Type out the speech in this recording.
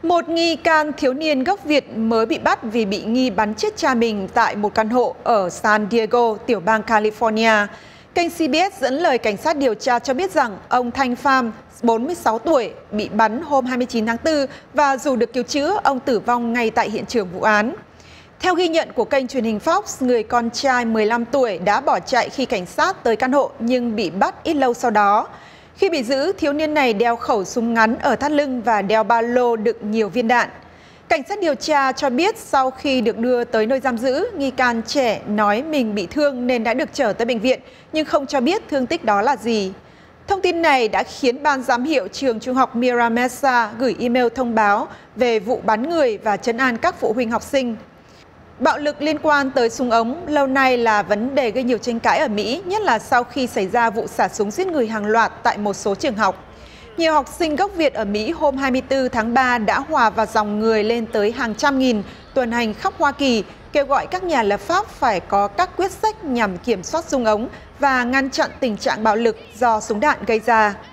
Một nghi can thiếu niên gốc Việt mới bị bắt vì bị nghi bắn chết cha mình tại một căn hộ ở San Diego, tiểu bang California. Kênh CBS dẫn lời cảnh sát điều tra cho biết rằng ông Thanh Pham, 46 tuổi, bị bắn hôm 29 tháng 4 và dù được cứu chữa, ông tử vong ngay tại hiện trường vụ án. Theo ghi nhận của kênh truyền hình Fox, người con trai 15 tuổi đã bỏ chạy khi cảnh sát tới căn hộ nhưng bị bắt ít lâu sau đó. Khi bị giữ, thiếu niên này đeo khẩu súng ngắn ở thắt lưng và đeo ba lô đựng nhiều viên đạn. Cảnh sát điều tra cho biết sau khi được đưa tới nơi giam giữ, nghi can trẻ nói mình bị thương nên đã được chở tới bệnh viện, nhưng không cho biết thương tích đó là gì. Thông tin này đã khiến ban giám hiệu trường trung học Mira Mesa gửi email thông báo về vụ bắn người và trấn an các phụ huynh học sinh. Bạo lực liên quan tới súng ống lâu nay là vấn đề gây nhiều tranh cãi ở Mỹ, nhất là sau khi xảy ra vụ xả súng giết người hàng loạt tại một số trường học. Nhiều học sinh gốc Việt ở Mỹ hôm 24 tháng 3 đã hòa vào dòng người lên tới hàng trăm nghìn tuần hành khắp Hoa Kỳ, kêu gọi các nhà lập pháp phải có các quyết sách nhằm kiểm soát súng ống và ngăn chặn tình trạng bạo lực do súng đạn gây ra.